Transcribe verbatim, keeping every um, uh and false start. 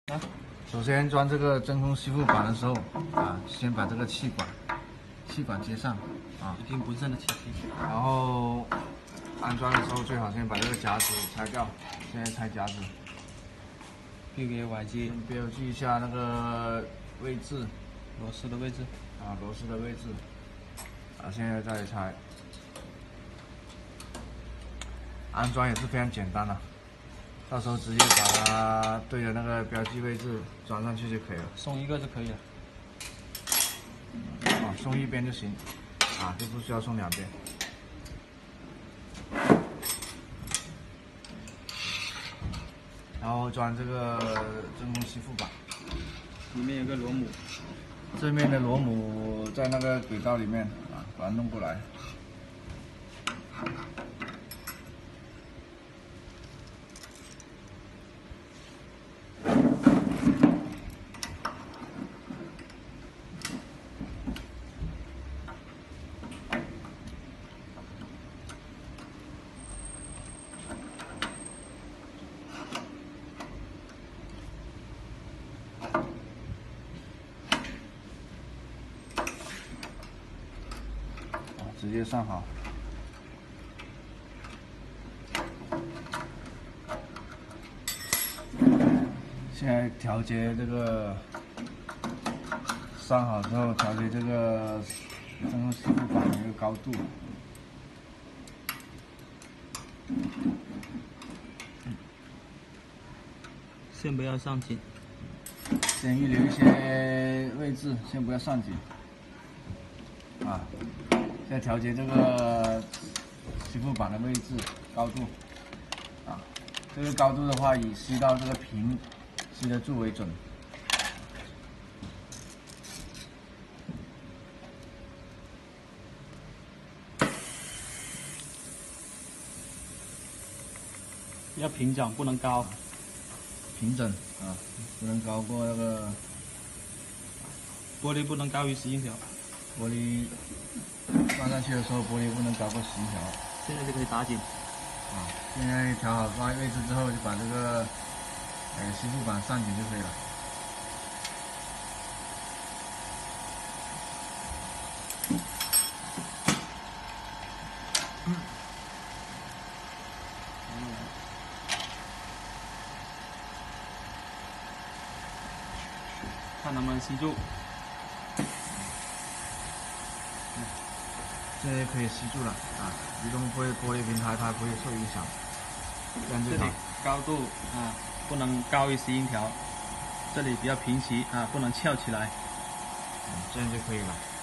啊， 首先装这个真空吸附板的时候啊，先把这个气管气管接上啊， 一定不正的气体。 然后安装的时候最好先把这个夹子拆掉，现在拆夹子， 标给外接， 先标记一下那个位置， 螺丝的位置啊，螺丝的位置，啊，现在再拆。安装也是非常简单的，到时候直接把它对着那个标记位置装上去就可以了。 松一个就可以了。 啊，松一边就行，啊，就不需要松两边。然后装这个真空吸附板， 里面有个螺母， 这面的螺母在那个轨道里面啊，把它弄过来。直接上好。现在调节这个上好之后，调节这个真空吸附板的一个高度。 先不要上紧， 先预留一些位置，先不要上紧。啊。再调节这个吸附板的位置高度，啊，这个高度的话以吸到这个平吸得住为准。 要平整，不能高。 平整啊，不能高过那个玻璃不能高于十一条。 玻璃装上去的时候，玻璃不能高过十一条。 现在就可以打紧。 啊，现在调好放位置之后，就把这个呃吸附板上紧就可以了。嗯。 看能不能吸住。 现在可以吸住了啊！移动玻璃玻璃平台它不会受影响，这样就好。 高度啊不能高于十一条，这里比较平齐啊，不能翘起来， 嗯，这样就可以了。